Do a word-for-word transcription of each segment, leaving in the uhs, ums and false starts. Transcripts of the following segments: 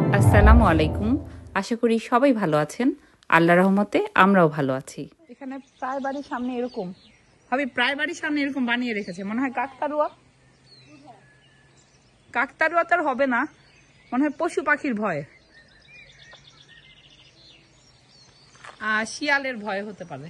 আসসালামু আলাইকুম। আশা করি সবাই ভালো আছেন। আল্লাহর রহমতে আমরাও ভালো আছি। এখানে প্রায় বাড়ির সামনে এরকম ভাবি প্রায় বাড়ির সামনে এরকম বানিয়ে রেখেছে, মনে হয় কাকতারুয়া। কাকতারুয়া তো আর হবে না, মনে হয় পশু পাখির ভয়, আর শিয়ালের ভয় হতে পারে।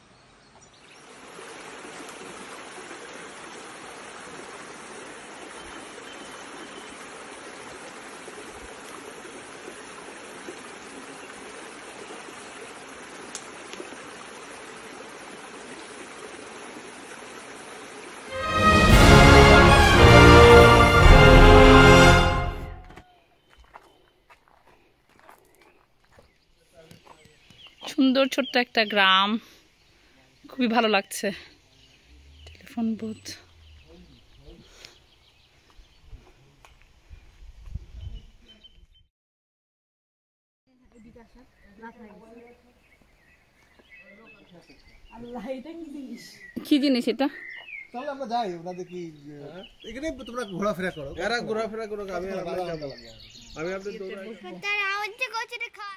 সুন্দর ছোট্ট একটা গ্রাম, খুবই ভালো লাগছে। টেলিফোন বুথ, কি জিনিস এটা? তাহলে আমরা যাই, ওরা দেখি এখানে তোমরা ঘোরাফেরা করো, এরা ঘোরাফেরা করো, আমি আমি আপনাদের দৌড়াই। তার আওয়াজ যে কোচে দেখা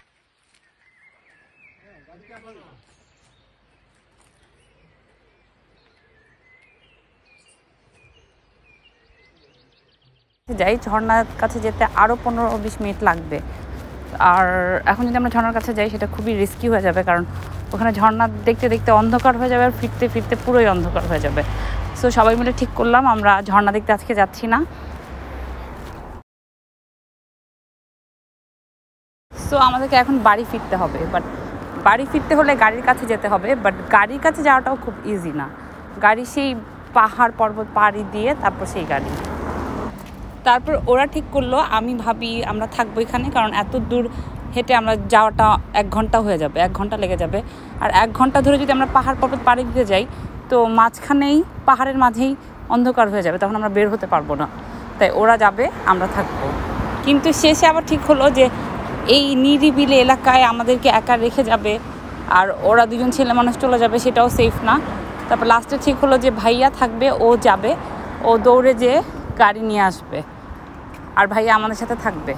যাই ঝর্ণার কাছে যেতে আরও পনেরো বিশ মিনিট লাগবে। আর এখন যদি আমরা ঝর্ণার কাছে যাই সেটা খুবই রিস্কি হয়ে যাবে, কারণ ওখানে ঝর্ণা দেখতে দেখতে অন্ধকার হয়ে যাবে আর ফিরতে ফিরতে পুরোই অন্ধকার হয়ে যাবে। সো সবাই মিলে ঠিক করলাম আমরা ঝর্ণা দেখতে আজকে যাচ্ছি না। সো আমাদেরকে এখন বাড়ি ফিরতে হবে, বাট বাড়ি ফিরতে হলে গাড়ির কাছে যেতে হবে, বাট গাড়ির কাছে যাওয়াটাও খুব ইজি না। গাড়ি সেই পাহাড় পর্বত পাড়ি দিয়ে তারপর সেই গাড়ি। তারপর ওরা ঠিক করলো, আমি ভাবি আমরা থাকবো এখানে, কারণ এত দূর হেঁটে আমরা যাওয়াটা এক ঘন্টা হয়ে যাবে, এক ঘন্টা লেগে যাবে। আর এক ঘন্টা ধরে যদি আমরা পাহাড় পর্বত পাড়ি দিতে যাই তো মাঝখানেই পাহাড়ের মাঝেই অন্ধকার হয়ে যাবে, তখন আমরা বের হতে পারবো না। তাই ওরা যাবে, আমরা থাকবো। কিন্তু শেষে আবার ঠিক হলো যে এই নিরিবিলি এলাকায় আমাদেরকে একা রেখে যাবে আর ওরা দুজন ছেলে মানুষ চলে যাবে, সেটাও সেফ না। তারপর লাস্টে ঠিক হলো যে ভাইয়া থাকবে, ও যাবে, ও দৌড়ে যেয়ে গাড়ি নিয়ে আসবে আর ভাইয়া আমাদের সাথে থাকবে।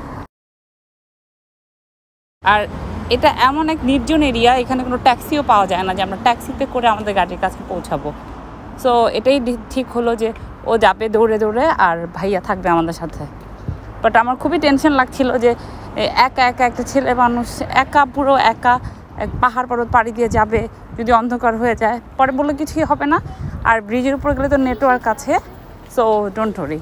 আর এটা এমন এক নির্জন এরিয়া, এখানে কোনো ট্যাক্সিও পাওয়া যায় না যে আমরা ট্যাক্সিতে করে আমাদের গাড়ির কাছে পৌঁছাবো। সো এটাই ঠিক হলো যে ও যাবে দৌড়ে দৌড়ে আর ভাইয়া থাকবে আমাদের সাথে। বাট আমার খুবই টেনশন লাগছিল যে একা একা একটা ছেলে মানুষ একা, পুরো একা এক পাহাড় পর্বত পাড়ি দিয়ে যাবে, যদি অন্ধকার হয়ে যায় পরে বলে কিছুই হবে না। আর ব্রিজের উপর গেলে তো নেটওয়ার্ক আছে, সো ডোন্ট ওয়ারি।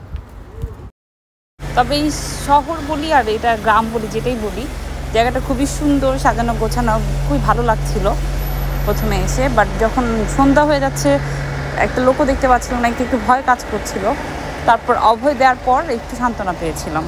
তবে এই শহর বলি আর এটা গ্রাম বলি, যেটাই বলি, জায়গাটা খুবই সুন্দর, সাজানো গোছানো, খুবই ভালো লাগছিল প্রথমে এসে। বাট যখন সন্ধ্যা হয়ে যাচ্ছে একটা লোকও দেখতে পাচ্ছিলাম না, একটু একটু ভয় কাজ করছিল। তারপর অভয় দেওয়ার পর একটু সান্ত্বনা পেয়েছিলাম।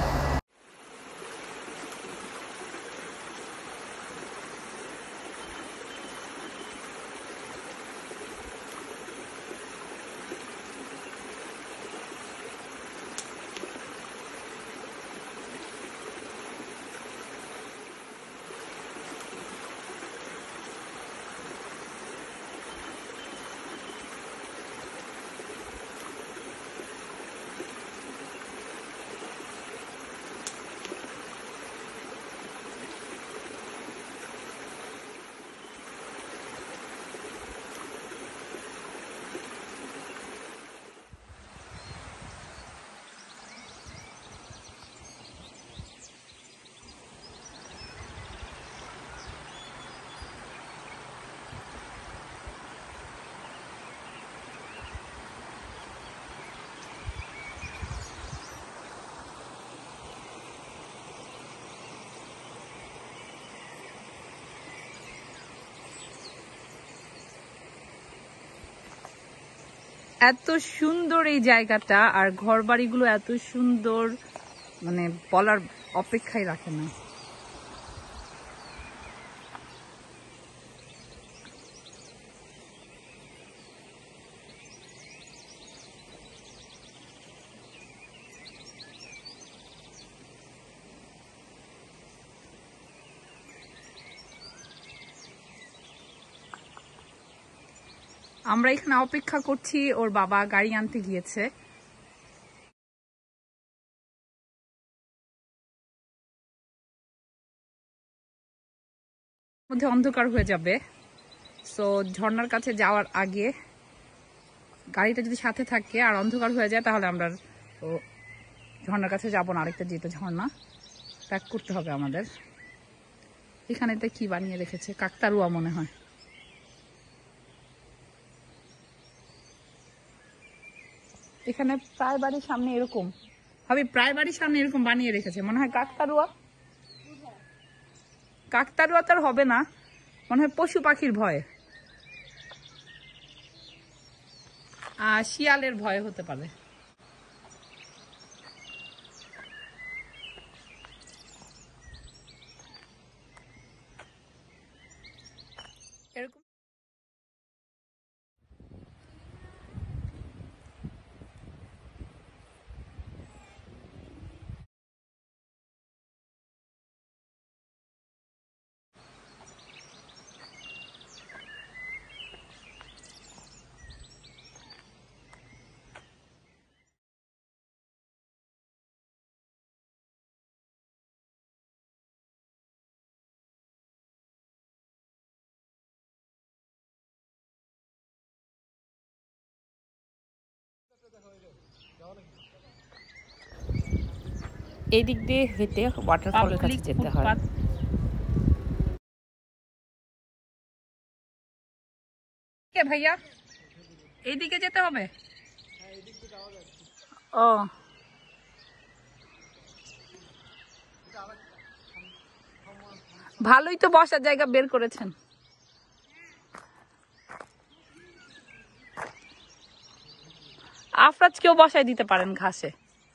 এত সুন্দর এই জায়গাটা, আর ঘর বাড়িগুলো এত সুন্দর, মানে বলার অপেক্ষাই রাখে না। আমরা এখানে অপেক্ষা করছি, ওর বাবা গাড়ি আনতে গিয়েছে। মধ্যে অন্ধকার হয়ে যাবে, সো ঝর্ণার কাছে যাওয়ার আগে গাড়িটা যদি সাথে থাকে আর অন্ধকার হয়ে যায় তাহলে আমরা ও ঝর্ণার কাছে যাবো না। আরেকটা যেটা ঝর্ণা প্যাক করতে হবে আমাদের। এখানে এটা কি বানিয়ে রেখেছে, কাকতারুয়া মনে হয়। এখানে প্রায় বাড়ির সামনে এরকম হবে, প্রায় বাড়ির সামনে এরকম বানিয়ে রেখেছে, মনে হয় কাকতারুয়া। কাকতারুয়া তো আর হবে না, মনে হয় পশু পাখির ভয় আর শিয়ালের ভয় হতে পারে। এরকম এই দিক দিয়ে হেঁটে ওয়াটারফলের কাছে যেতে হয়। কে ভাইয়া এইদিকে যেতে হবে? ও ভালোই তো বসার জায়গা বের করেছেন। আফরাজকেও বসায় দিতে পারেন ঘাসে।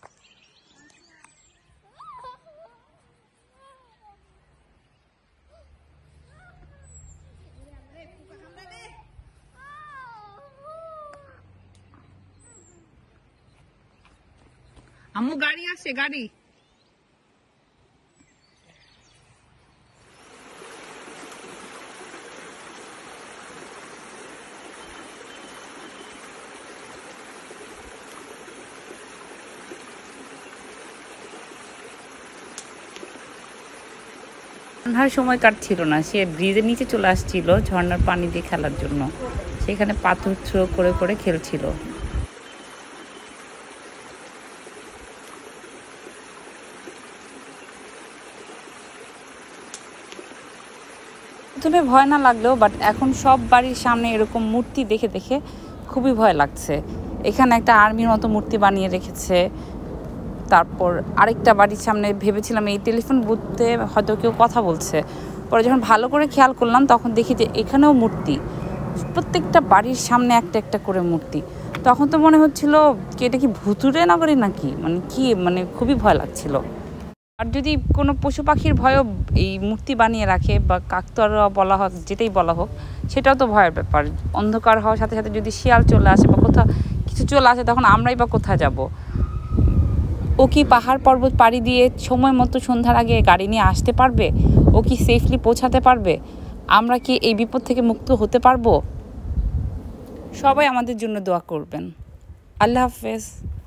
আম্মু গাড়ি আসে, গাড়ি। সন্ধ্যার সময় কাটছিল না, সে ব্রিজের নিচে চলে আসছিল ঝর্ণার পানি দিয়ে খেলার জন্য, সেখানে পাথর থ্রো করে করে খেলছিল। প্রথমে ভয় না লাগলেও বাট এখন সব বাড়ির সামনে এরকম মূর্তি দেখে দেখে খুবই ভয় লাগছে। এখানে একটা আর্মির মতো মূর্তি বানিয়ে রেখেছে। তারপর আরেকটা বাড়ির সামনে ভেবেছিলাম এই টেলিফোন বুথে হয়তো কেউ কথা বলছে, পরে যখন ভালো করে খেয়াল করলাম তখন দেখি যে এখানেও মূর্তি, প্রত্যেকটা বাড়ির সামনে একটা একটা করে মূর্তি। তখন তো মনে হচ্ছিল কি এটা কি ভুতুড়ে নগরী নাকি, মানে কি, মানে খুবই ভয় লাগছিল। আর যদি কোনো পশু পাখির ভয়ও এই মূর্তি বানিয়ে রাখে বা কাকতারুয়া বলা হোক, যেটাই বলা হোক, সেটাও তো ভয়ের ব্যাপার। অন্ধকার হওয়ার সাথে সাথে যদি শিয়াল চলে আসে বা কোথাও কিছু চলে আসে তখন আমরাই বা কোথায় যাব? ও কি পাহাড় পর্বত পাড়ি দিয়ে সময় মতো সন্ধ্যার আগে গাড়ি নিয়ে আসতে পারবে? ও কি সেফলি পৌঁছাতে পারবে? আমরা কি এই বিপদ থেকে মুক্ত হতে পারবো? সবাই আমাদের জন্য দোয়া করবেন। আল্লাহ হাফেজ।